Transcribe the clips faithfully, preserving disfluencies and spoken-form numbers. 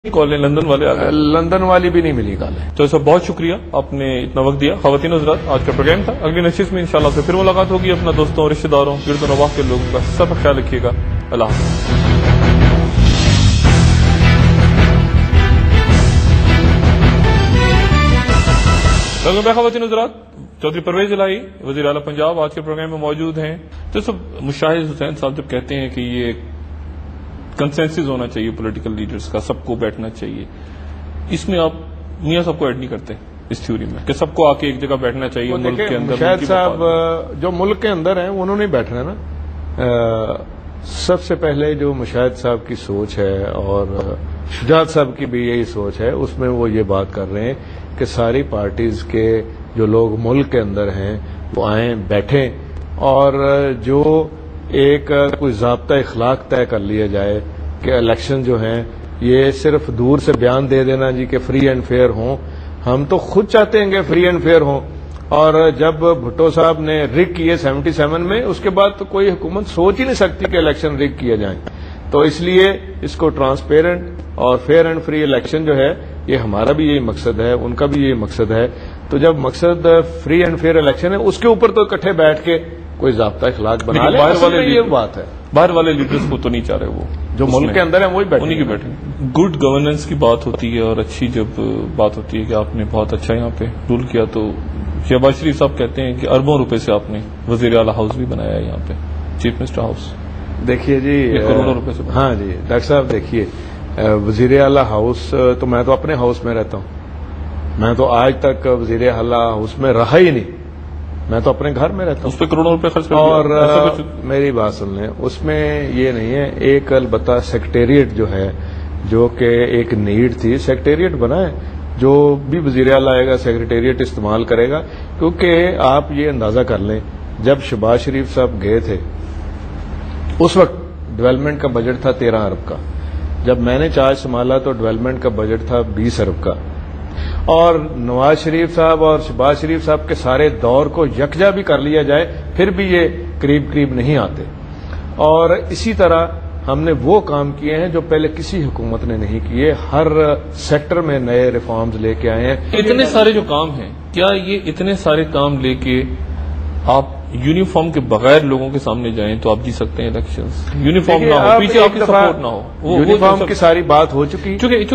کالیں London والے آ گئے، London والی بھی نہیں ملی کالیں. تو سر بہت شکریہ آپ نے اتنا وقت دیا. خواتین حضرات آج کا پروگرام تھا، اگلی نشست میں انشاءاللہ سے پھر ملاقات ہوگی. اپنا دوستوں رشتہ داروں گرد و نواح کے لوگوں کا سب خیال رکھیے گا. اللہ حافظ. ویلکم بیک خواتین حضرات. چودھری پرویز الہی وزیر اعلیٰ پنجاب آج کے پروگرام میں موجود ہیں. تو سب مشاہد حسین صاحب جب کہتے ہیں کہ یہ کنسنسس ہونا چاہیے پولیٹیکل لیڈرز کا، سب کو بیٹھنا چاہیے، اس میں آپ میاں صاحب کو ایڈ نہیں کرتے اس تھیوری میں کہ سب کو آ کے ایک جگہ بیٹھنا چاہیے ملک کے اندر؟ مشاہد صاحب جو ملک کے اندر ہیں انہوں نے بیٹھنا نا. سب سے پہلے جو مشاہد صاحب کی سوچ ہے اور شجاعت صاحب کی بھی یہی سوچ ہے، اس میں وہ یہ بات کر رہے ہیں کہ ساری پارٹیز کے جو لوگ ملک کے اندر ہیں وہ آئیں، بیٹھیں، اور جو ایک کوئی ضابطہ اخلاق طے کر لیا جائے کہ الیکشن جو ہیں یہ صرف دور سے بیان دے دینا جی کہ فری اینڈ فیئر ہوں. ہم تو خود چاہتے ہیں کہ فری اینڈ فیئر ہوں، اور جب بھٹو صاحب نے رگ کیے سیونٹی سیون میں، اس کے بعد تو کوئی حکومت سوچ ہی نہیں سکتی کہ الیکشن رگ کیا جائیں. تو اس لیے اس کو ٹرانسپیرنٹ اور فیئر اینڈ فری الیکشن جو ہے یہ ہمارا بھی یہی مقصد ہے، ان کا بھی یہی مقصد ہے. تو جب مقصد فری اینڈ فیئر الیکشن ہے، اس کے اوپر تو اکٹھے بیٹھ کے کوئی ضابطہ اخلاق بنا لیں. باہر والے یہ بات ہے، باہر والے لیڈرز کو تو نہیں چاہ رہے، وہ جو ملک کے اندر ہیں وہی بیٹھیں، انہیں کی بیٹھیں. گڈ گورننس کی بات ہوتی ہے، اور اچھی جب بات ہوتی ہے کہ آپ نے بہت اچھا یہاں پہ رول کیا، تو شہباز شریف صاحب کہتے ہیں کہ اربوں روپے سے آپ نے وزیر اعلیٰ ہاؤس بھی بنایا ہے یہاں پہ، چیف منسٹر ہاؤس. دیکھیے جی، کروڑوں روپے سے. ہاں جی ڈاکٹر صاحب، دیکھیے وزیر اعلیٰ ہاؤس تو میں تو اپنے ہاؤس میں رہتا ہوں، میں تو آج تک وزیر اعلیٰ ہاؤس میں رہا ہی نہیں، میں تو اپنے گھر میں رہتا ہوں. اس پہ کروڑوں روپے خرچ کر اور میری بات سن لیں، اس میں یہ نہیں ہے. ایک البتہ سیکریٹریٹ جو ہے، جو کہ ایک نیڈ تھی، سیکریٹریٹ بنا ہے. جو بھی وزیر اعلیٰ آئے گا سیکریٹریٹ استعمال کرے گا. کیونکہ آپ یہ اندازہ کر لیں، جب شہباز شریف صاحب گئے تھے اس وقت ڈیولپمنٹ کا بجٹ تھا تیرہ ارب کا. جب میں نے چارج سنبھالا تو ڈیولپمنٹ کا بجٹ تھا بیس ارب کا. اور نواز شریف صاحب اور شہباز شریف صاحب کے سارے دور کو یکجا بھی کر لیا جائے پھر بھی یہ قریب قریب نہیں آتے. اور اسی طرح ہم نے وہ کام کیے ہیں جو پہلے کسی حکومت نے نہیں کیے. ہر سیکٹر میں نئے ریفارمز لے کے آئے ہیں. اتنے سارے جو کام ہیں، کیا یہ اتنے سارے کام لے کے آپ یونیفارم کے بغیر لوگوں کے سامنے جائیں تو آپ جی سکتے ہیں الیکشنز؟ یونیفارم نہ ہو، پیچھے آپ کی سپورٹ نہ ہو، یونیفارم کی ساری بات ہو چکی.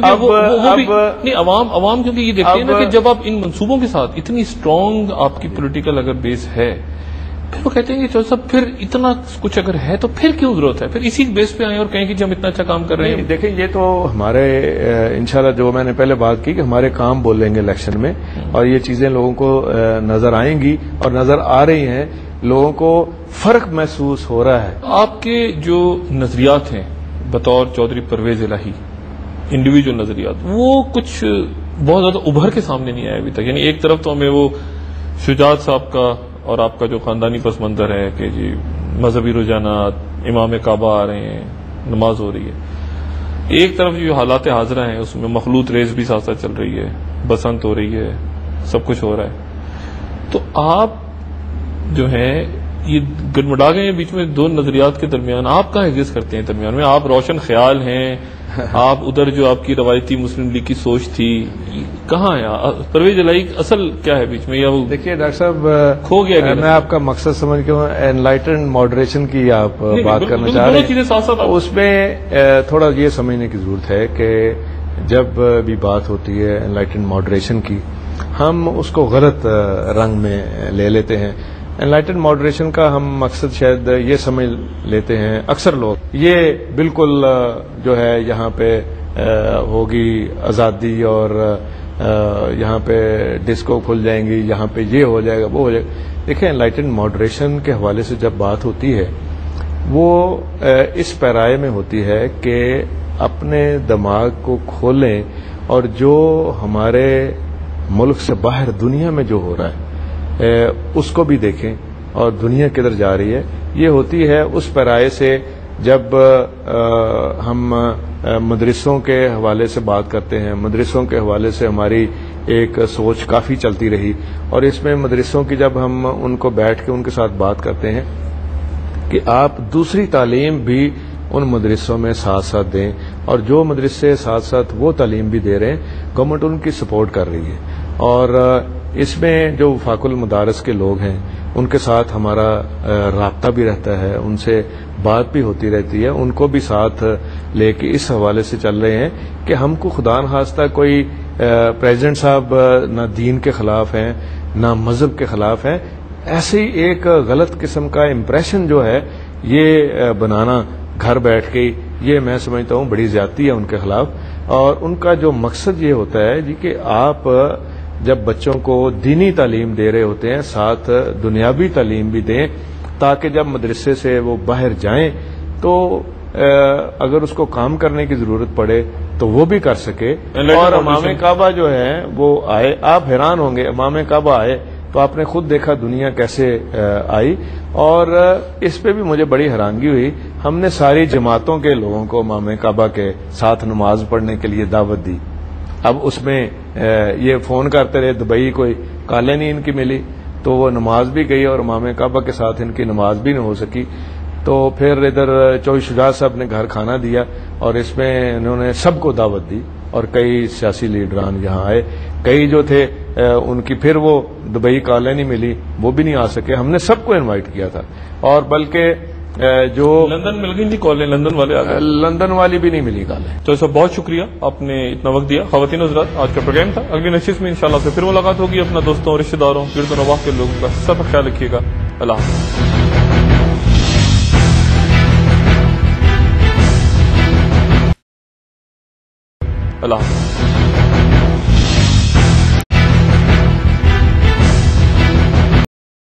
نہیں، عوام عوام کیونکہ یہ دیکھتے ہیں نا کہ جب آپ ان منصوبوں کے ساتھ اتنی اسٹرانگ آپ کی پولیٹیکل اگر بیس ہے، پھر وہ کہتے ہیں کہ چلو سب پھر اتنا کچھ اگر ہے تو پھر کیوں ضرورت ہے؟ پھر اسی بیس پہ آئیں اور کہیں کہ ہم اتنا اچھا کام کر رہے ہیں. دیکھیں، یہ تو ہمارے انشاءاللہ جو میں نے پہلے بات کی کہ ہمارے کام بولیں گے الیکشن میں، اور یہ چیزیں لوگوں کو نظر آئیں گی اور نظر آ رہی ہیں. لوگوں کو فرق محسوس ہو رہا ہے. آپ کے جو نظریات ہیں بطور چودھری پرویز الہی، انڈیویجول نظریات، وہ کچھ بہت زیادہ ابھر کے سامنے نہیں آئے ابھی تک. یعنی ایک طرف تو ہمیں وہ شجاعت صاحب کا اور آپ کا جو خاندانی پس منظر ہے کہ جی مذہبی رجحانات، امام کعبہ آ رہے ہیں، نماز ہو رہی ہے. ایک طرف جو حالات حاضرہ ہیں اس میں مخلوط ریس بھی ساتھ ساتھ چل رہی ہے، بسنت ہو رہی ہے، سب کچھ ہو رہا ہے. تو آپ جو ہے یہ گڑمڑا گئے ہیں بیچ میں دو نظریات کے درمیان. آپ کہاں ایگزسٹ کرتے ہیں درمیان میں؟ آپ روشن خیال ہیں، آپ ادھر جو آپ کی روایتی مسلم لیگ کی سوچ تھی، کہاں ہے پرویز الہی؟ اصل کیا ہے بیچ میں؟ یا وہ دیکھیے ڈاکٹر صاحب، کھو گیا. میں آپ کا مقصد سمجھ کے انلائٹنڈ ماڈریشن کی آپ بات کرنا چاہ رہے ہیں. اس میں تھوڑا یہ سمجھنے کی ضرورت ہے کہ جب بھی بات ہوتی ہے انلائٹنڈ ماڈریشن کی، ہم اس کو غلط رنگ میں لے لیتے ہیں. انلائٹنڈ ماڈریشن کا ہم مقصد شاید یہ سمجھ لیتے ہیں اکثر لوگ، یہ بالکل جو ہے یہاں پہ ہوگی آزادی اور یہاں پہ ڈسکو کھل جائیں گی، یہاں پہ یہ ہو جائے گا، وہ ہو جائے گا. دیکھیں، انلائٹنڈ ماڈریشن کے حوالے سے جب بات ہوتی ہے وہ اس پیرائے میں ہوتی ہے کہ اپنے دماغ کو کھولیں اور جو ہمارے ملک سے باہر دنیا میں جو ہو رہا ہے اس کو بھی دیکھیں، اور دنیا کدھر جا رہی ہے. یہ ہوتی ہے اس پیرائے سے جب ہم مدرسوں کے حوالے سے بات کرتے ہیں. مدرسوں کے حوالے سے ہماری ایک سوچ کافی چلتی رہی، اور اس میں مدرسوں کی جب ہم ان کو بیٹھ کے ان کے ساتھ بات کرتے ہیں کہ آپ دوسری تعلیم بھی ان مدرسوں میں ساتھ ساتھ دیں، اور جو مدرسے ساتھ ساتھ وہ تعلیم بھی دے رہے ہیں گورنمنٹ ان کی سپورٹ کر رہی ہے، اور اس میں جو وفاق المدارس کے لوگ ہیں ان کے ساتھ ہمارا رابطہ بھی رہتا ہے، ان سے بات بھی ہوتی رہتی ہے، ان کو بھی ساتھ لے کے اس حوالے سے چل رہے ہیں کہ ہم کو خدا نخواستہ کوئی پریزیڈنٹ صاحب نہ دین کے خلاف ہیں نہ مذہب کے خلاف ہیں، ایسے ہی ایک غلط قسم کا امپریشن جو ہے یہ بنانا گھر بیٹھ کے، یہ میں سمجھتا ہوں بڑی زیادتی ہے ان کے خلاف، اور ان کا جو مقصد یہ ہوتا ہے جی کہ آپ جب بچوں کو دینی تعلیم دے رہے ہوتے ہیں ساتھ دنیاوی تعلیم بھی دیں، تاکہ جب مدرسے سے وہ باہر جائیں تو اگر اس کو کام کرنے کی ضرورت پڑے تو وہ بھی کر سکے، اور امام کعبہ جو ہے وہ آئے، آپ حیران ہوں گے امام کعبہ آئے تو آپ نے خود دیکھا دنیا کیسے آئی، اور اس پہ بھی مجھے بڑی حیرانگی ہوئی، ہم نے ساری جماعتوں کے لوگوں کو امام کعبہ کے ساتھ نماز پڑھنے کے لیے دعوت دی، اب اس میں یہ فون کرتے رہے دبئی کوئی کالیں نہیں ان کی ملی، تو وہ نماز بھی گئی اور امام کعبہ کے ساتھ ان کی نماز بھی نہ ہو سکی، تو پھر ادھر چوہی شجاعت صاحب نے گھر کھانا دیا اور اس میں انہوں نے سب کو دعوت دی، اور کئی سیاسی لیڈران یہاں آئے، کئی جو تھے ان کی پھر وہ دبئی کالیں نہیں ملی، وہ بھی نہیں آ سکے، ہم نے سب کو انوائٹ کیا تھا، اور بلکہ جو لندن مل گئی تھی کالیں، لندن والے آ گئے، لندن والی بھی نہیں ملی کالیں۔ تو سب بہت شکریہ، آپ نے اتنا وقت دیا۔ خواتین حضرات، آج کا پروگرام تھا، اگلی نشست میں انشاءاللہ سے پھر ملاقات ہوگی۔ اپنا دوستوں، رشتہ داروں، گرد و نواح کے لوگوں کا سب خیال رکھیے گا۔ اللہ حافظ۔ اللہ حافظ۔